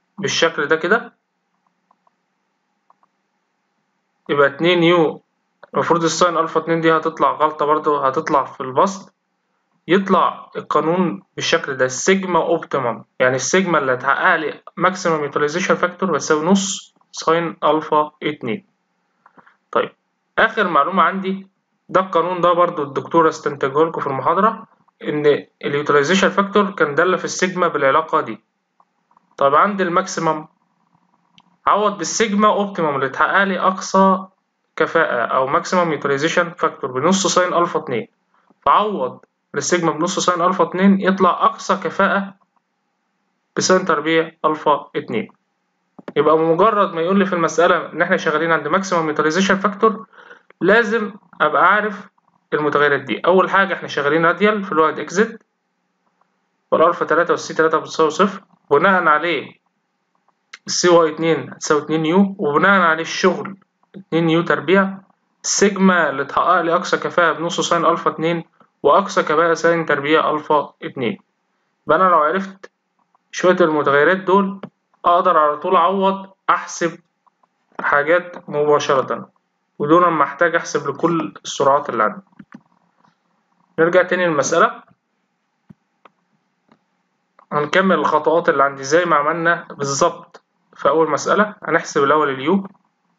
بالشكل ده كده. يبقى 2 يو المفروض الساين ألفا 2 دي هتطلع غلطة برضو، هتطلع في البسط، يطلع القانون بالشكل ده: السيجما اوبتيمم، يعني السيجما اللي هتحقق لي ماكسيمم يوتيلايزيشن فاكتور بتساوي نص ساين ألفا 2. طيب آخر معلومة عندي، ده القانون ده برضو الدكتورة استنتجه لكم في المحاضرة، إن اليوتيلايزيشن فاكتور كان دالة في السيجما بالعلاقة دي. طيب عندي الماكسيمم، عوض بالسيجما اوبتيمم اللي تحقق لي أقصى كفاءة أو ماكسيمم يوتيلايزيشن فاكتور بنص ساين ألفا 2، فعوض للسيجما بنص ساين ألفا 2 يطلع أقصى كفاءة بساين تربيع ألفا 2. يبقى بمجرد ما يقول لي في المسألة إن إحنا شغالين عند ماكسيمم يوتيلايزيشن فاكتور، لازم أبقى عارف المتغيرات دي. أول حاجة إحنا شغالين راديال في الواحد إكزيت، والألفا 3 والسي 3 بتساوي صفر، بناء عليه السي واي 2 هتساوي 2 نيو، وبناء عليه الشغل 2 نيو تربيع. السيجما اللي تحقق لي أقصى كفاءة بنص ساين ألفا 2 وأقصى كفاءة ساين تربيع ألفا 2. يبقى أنا لو عرفت شوية المتغيرات دول أقدر على طول أعوض، أحسب حاجات مباشرة بدون ما أحتاج أحسب لكل السرعات اللي عندي. نرجع تاني للمسألة، هنكمل الخطوات اللي عندي زي ما عملنا بالظبط في أول مسألة. هنحسب الأول اليو،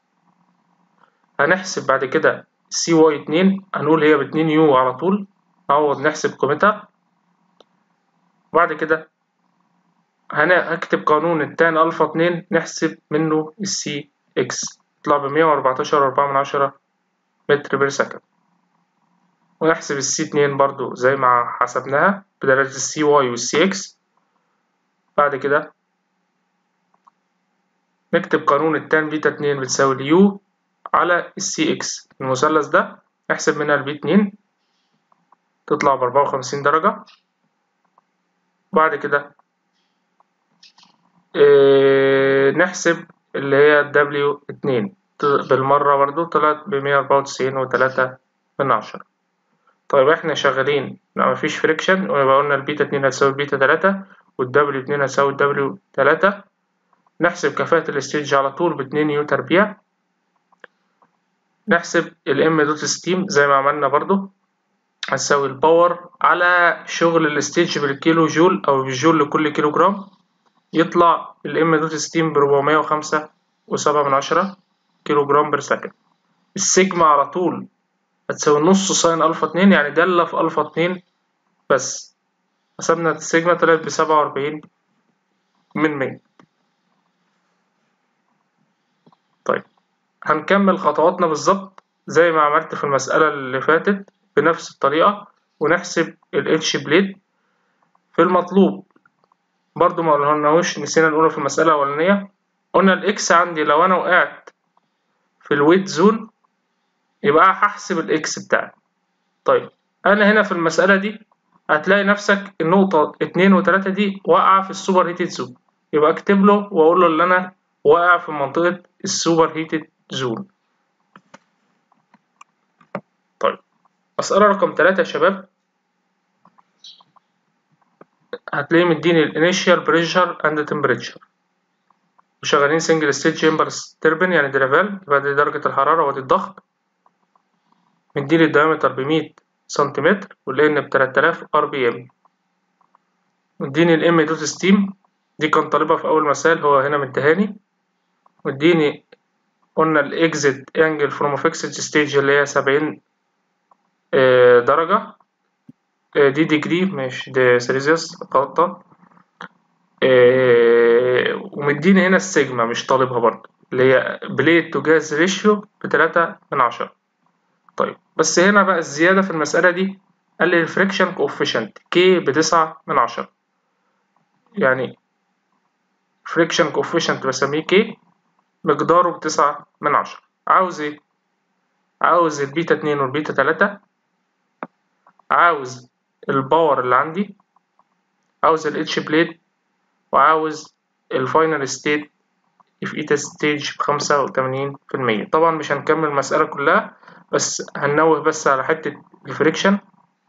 هنحسب بعد كده سي واي 2، هنقول هي ب2 يو على طول، نعوض نحسب قيمتها. وبعد كده هكتب قانون التان ألفا 2 نحسب منه السي إكس، يطلع ب114.4 متر بير سكند. ونحسب السي 2 برضو زي ما حسبناها بدرجة السي واي والسي إكس. بعد كده نكتب قانون التان بيتا 2 بتساوي اليو على السي إكس، المثلث ده نحسب منها البي 2 تطلع ب54 درجة. بعد كده نحسب اللي هي الدبليو 2 بالمرة برضو طلعت ب194.3. طيب احنا شغالين لا مفيش فريكشن، ويبقى قلنا البيتا 2 هتساوي البيتا 3 والدبليو 2 هتساوي الدبليو 3. نحسب كفاءة الستيج على طول ب2 نيو تربيع. نحسب الام دوت ستيم زي ما عملنا برضو، هتساوي الباور على شغل الستيج بالكيلو جول أو بالجول لكل كيلو جرام، يطلع الام دوت ستيم ب405.7 كيلو جرام بر سكند. السيجما على طول هتساوي نص ساين ألفا 2، يعني دالة في ألفا 2 بس. حسبنا السيجما طلعت ب47%. طيب هنكمل خطواتنا بالظبط زي ما عملت في المسألة اللي فاتت بنفس الطريقة، ونحسب الاتش بليد في المطلوب. برضو ما قلناهوش، نسينا نقوله في المسألة الأولانية. قلنا الإكس عندي لو أنا وقعت في الويت زون يبقى هحسب الإكس بتاعي. طيب أنا هنا في المسألة دي هتلاقي نفسك النقطة 2 و3 دي واقعة في السوبر هيتد زون، يبقى اكتب له وأقول له إن أنا واقع في منطقة السوبر هيتد زون. طيب مسألة رقم 3 يا شباب، هتلاقيه مديني الانيشال بريشر اند تمبريتشر، وشغالين سنجل ستيج امبلس تربين يعني درافال، يبقى دي درجة الحرارة ودي الضغط. مديني الدايمتر ب100 سنتيمتر والان ب3000 ار بي ام. مديني الام دوت ستيم، دي كان طالبها في اول مثال، هو هنا مديهاني. مديني قلنا الاكزيت انجل فروم فيكسد ستيج اللي هي 70 درجة، دي ديجري مش دي سيليزيوس غلطة. ومديني هنا السيجما مش طالبها برضه، اللي هي بليد تو جاز ريشيو ب3/10. طيب بس هنا بقى الزيادة في المسألة دي قال لي الفريكشن كوفيشنت كي ب9/10، يعني فريكشن كوفيشنت بسميه كي مقداره ب9/10. عاوز ايه؟ عاوز البيتا 2 والبيتا 3، عاوز الباور اللي عندي، عاوز الاتش بليد، وعاوز الفاينل ستيت في ايتا ستيج ب85%. طبعا مش هنكمل المسألة كلها، بس هننوه بس على حتة الفريكشن.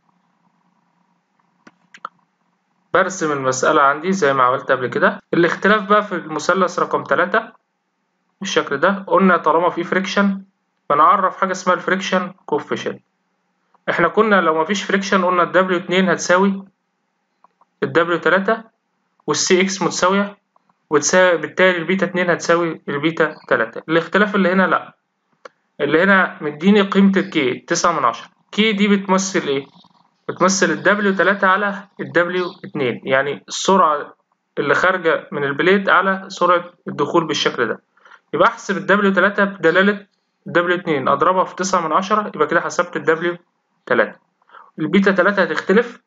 برسم المسألة عندي زي ما عملت قبل كده. الاختلاف بقى في المثلث رقم 3 بالشكل ده، قلنا طالما في فريكشن فنعرف حاجة اسمها الفريكشن كوفيشنت. احنا كنا لو مفيش فريكشن قلنا ال W2 هتساوي ال W3 والسي اكس متساوية، وتساوي بالتالي البيتا 2 هتساوي البيتا 3. الاختلاف اللي هنا لأ، اللي هنا مديني قيمة الكي 9/10. كي دي بتمثل ايه؟ بتمثل ال W3 على ال W2، يعني السرعة اللي خارجة من البليد على سرعة الدخول بالشكل ده. يبقى احسب ال W3 بدلالة W2 اضربها في 9/10، يبقى كده حسبت ال W3. البيتا 3 هتختلف،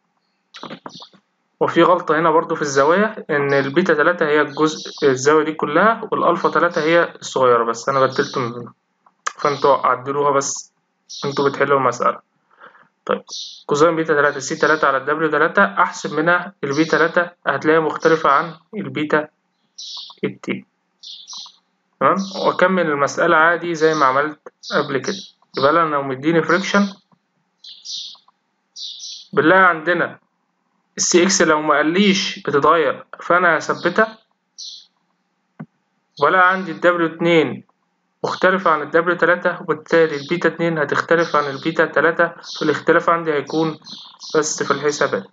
وفي غلطة هنا برضو في الزوايا، إن البيتا 3 هي الزاوية دي كلها، والألفا 3 هي الصغيرة بس، أنا بدلت منها، فانتوا عدلوها بس انتوا بتحلوا المسألة. طيب كوزين بيتا 3 سي 3 على الدبليو 3 أحسب منها البيتا 3 هتلاقيها مختلفة عن البيتا التي. تمام، وأكمل المسألة عادي زي ما عملت قبل كده. يبقى أنا لو مديني فريكشن بالله عندنا السي اكس لو ما قاليش بتتغير فأنا هثبتها، ولا عندي الدبليو 2 مختلفة عن الدبليو 3، وبالتالي البيتا 2 هتختلف عن البيتا 3، فالاختلاف عندي هيكون بس في الحسابات،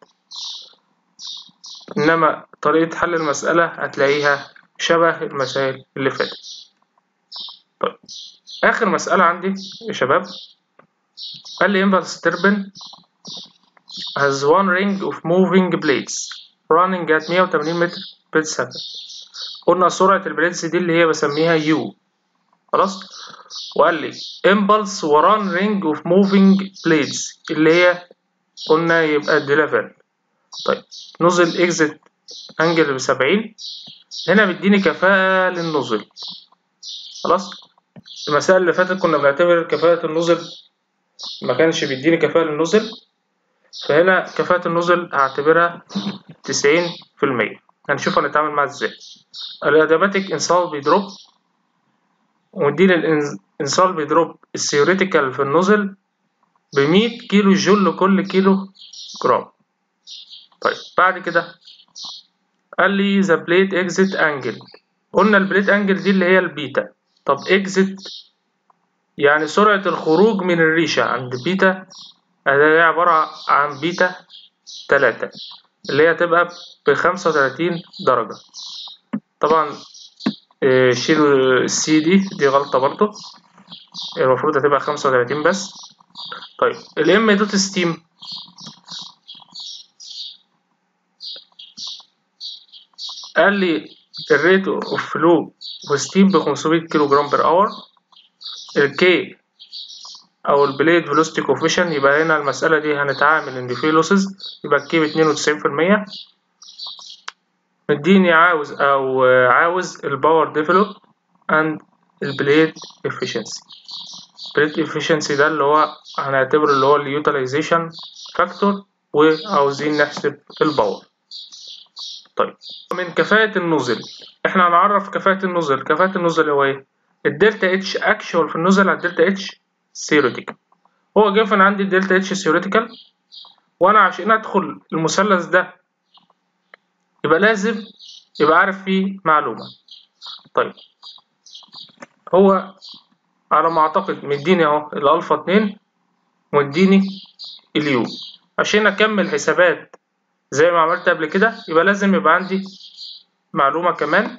إنما طريقة حل المسألة هتلاقيها شبه المسائل اللي فاتت. طيب آخر مسألة عندي يا شباب، قال لي impulse turbine has one ring of moving blades running at 180 متر per second. قلنا سرعة البليدز دي اللي هي بسميها U، خلاص. وقال لي impulse وران ring of moving blades اللي هي قلنا يبقى دي ليفل. طيب نزل اكزit انجل ب70، هنا مديني كفاءة للنزل، خلاص. المسائل اللي فاتت كنا بنعتبر كفاءة النزل ما كانش بيديني كفاءة للنزل، فهنا كفاءة النزل هعتبرها 90%. هنشوف هنتعامل معاها ازاي. الادياباتيك انسال بيدروب، ومديني الانسال بيدروب الثيوريتيكال في النزل ب100 كيلو جول لكل كيلو جرام. طيب بعد كده قال لي the blade exit angle، قلنا البليد انجل دي اللي هي البيتا. طب exit يعني سرعة الخروج من الريشة عند بيتا، هي عبارة عن بيتا 3 اللي هي تبقى ب35 درجة. طبعا شيلوا السي دي غلطة برضو، المفروض هتبقى 35 بس. طيب الام دوت ستيم قال لي الريت اوف فلو وستيم ب500 كيلو جرام بر اور. الكي او البليد فيلوسيتي كوفيشن، يبقى هنا المسألة دي هنتعامل ان في لوسز، يبقى الكي ب92%. مديني عاوز الباور ديفلوب اند البليد افيشنسي. البليد افيشنسي ده اللي هو هنعتبره اللي هو اليوتيلايزيشن فاكتور، وعاوزين نحسب الباور. طيب من كفاءة النزل احنا هنعرف كفاءة النزل. كفاءة النزل هو ايه؟ الدلتا اتش اكشوال في النزل على الدلتا اتش ثيوريتيكال. هو جاف انا عندي الدلتا اتش ثيوريتيكال، وانا عشان ادخل المثلث ده يبقى لازم يبقى عارف فيه معلومة. طيب هو على ما اعتقد مديني اهو الالفا 2 ومديني اليو. عشان اكمل حسابات زي ما عملت قبل كده يبقى لازم يبقى عندي معلومة كمان،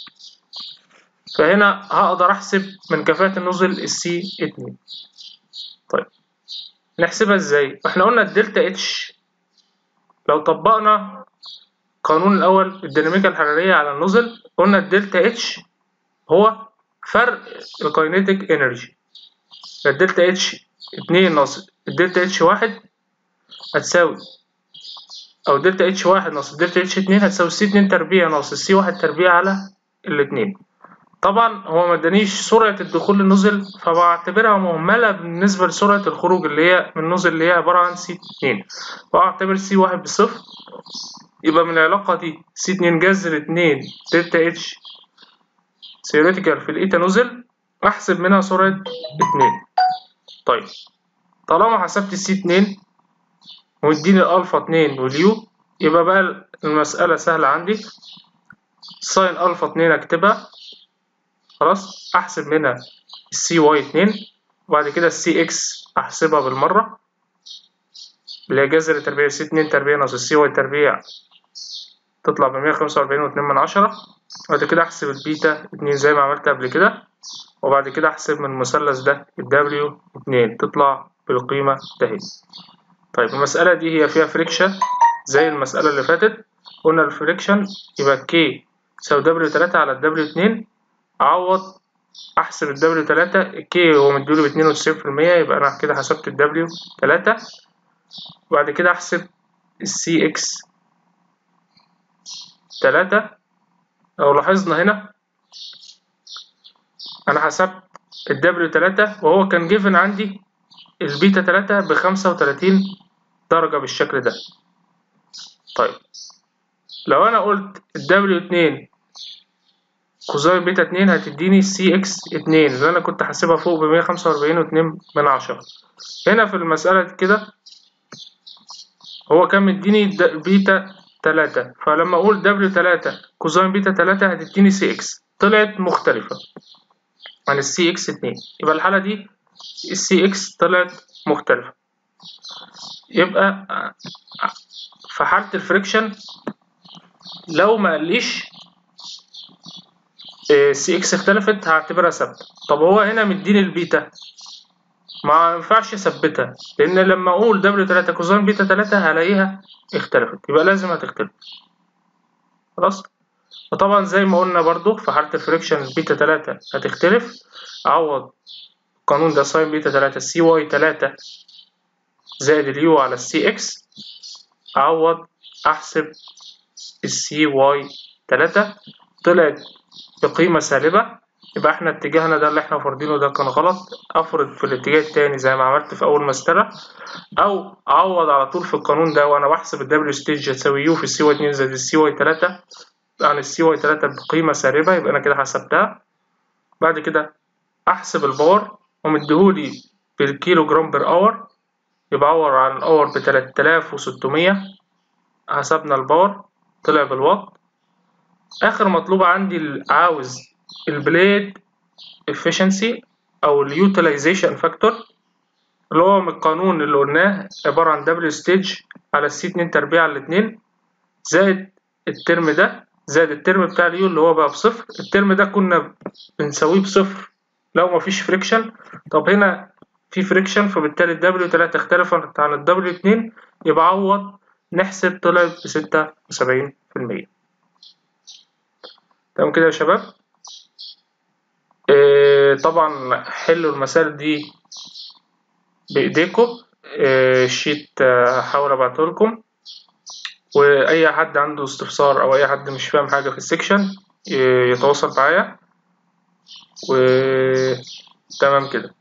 فهنا هقدر احسب من كفاءة النزل السي 2. طيب نحسبها ازاي؟ احنا قلنا الدلتا اتش لو طبقنا القانون الاول الديناميكا الحرارية على النزل، قلنا الدلتا اتش هو فرق الكاينيتيك انرجي. الدلتا اتش 2 ناقص الدلتا اتش 1 هتساوي، او دلتا اتش 1 ناقص الدلتا اتش 2 هتساوي سي 2 تربيع ناقص السي 1 تربيع على الاتنين. طبعا هو ما ادانيش سرعة الدخول للنزل، فبعتبرها مهملة بالنسبة لسرعة الخروج اللي هي من النزل اللي هي عبارة عن سي 2، فاعتبر سي 1 بصفر. يبقى من العلاقة دي سي 2 جذر 2 دلتا اتش ثيوريتيكال في الايتا نزل احسب منها سرعة 2. طيب طالما حسبت السي 2 ومديني الالفا 2 واليو، يبقى بقى المسألة سهلة عندي. ساين الفا 2 اكتبها خلاص احسب منها السي واي 2، وبعد كده السي اكس احسبها بالمره اللي هي جذر تربيع سي 2 تربيع ناقص السي واي تربيع تطلع ب145.2. بعد كده احسب البيتا 2 زي ما عملت قبل كده، وبعد كده احسب من المثلث ده الدبليو 2 تطلع بالقيمه دهي. طيب المساله دي هي فيها فريكشن زي المساله اللي فاتت، قلنا الفريكشن يبقى كي يساوي دبليو 3 على الدبليو 2. اعوض احسب الدبليو 3، الكي هو مديله ب92%، يبقى انا كده حسبت الدبليو 3. وبعد كده احسب السي اكس 3. لو لاحظنا هنا انا حسبت الدبليو 3 وهو كان جيفن عندي البيتا 3 ب35 درجة بالشكل ده. طيب لو انا قلت الدبليو 2 كوزاين بيتا 2 هتديني السي اكس 2 اللي انا كنت حاسبها فوق ب145.2. هنا في المسألة كده هو كان مديني بيتا 3، فلما اقول دبليو 3 كوزاين بيتا 3 هتديني سي اكس، طلعت مختلفة عن السي اكس 2. يبقى الحالة دي السي اكس طلعت مختلفة. يبقى في حالة الفريكشن لو ما قاليش السي اكس اختلفت هعتبرها ثابتة. طب هو هنا مديني البيتا، ما ينفعش اثبتها، لان لما اقول دبليو 3 كوزين بيتا 3 هلاقيها اختلفت، يبقى لازم هتختلف. خلاص. وطبعا زي ما قلنا برضو في حالة الفريكشن بيتا 3 هتختلف، اعوض القانون ده ساين بيتا 3 سي واي 3 زائد اليو على السي اكس، اعوض احسب السي واي 3 طلعت بقيمة سالبة. يبقى احنا اتجاهنا ده اللي احنا فارضينه ده كان غلط، افرض في الاتجاه التاني زي ما عملت في اول مسألة، او اعوض على طول في القانون ده وانا بحسب الدبليو ستيج هتساوي يو في السي واي 2 زائد السي واي 3 عن السي واي 3 بقيمة سالبة، يبقى انا كده حسبتها. بعد كده احسب الباور ومديهولي بالكيلو جرام بير اور، يبقى عوض عن الاور ب 3600، حسبنا الباور طلع بالوات. اخر مطلوب عندي عاوز البليد efficiency او اليوتيلايزيشن فاكتور، اللي هو من القانون اللي قلناه عبارة عن دبليو ستيج على السي 2 تربيع على 2 زائد الترم ده زائد الترم بتاع اليو اللي هو بقى بصفر. الترم ده كنا بنساويه بصفر لو مفيش فريكشن، طب هنا في فريكشن فبالتالي الدبليو 3 اختلفت عن الدبليو 2، يبقى عوض نحسب طلعت ب76%. تمام كده يا شباب. طبعا حلوا المسائل دي بايديكم. الشيت هحاول ابعته لكم، واي حد عنده استفسار او اي حد مش فاهم حاجه في السكشن يتواصل معايا. وتمام كده.